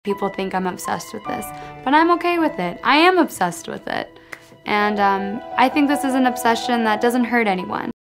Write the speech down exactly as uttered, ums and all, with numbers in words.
People think I'm obsessed with this, but I'm okay with it. I am obsessed with it. And um, I think this is an obsession that doesn't hurt anyone.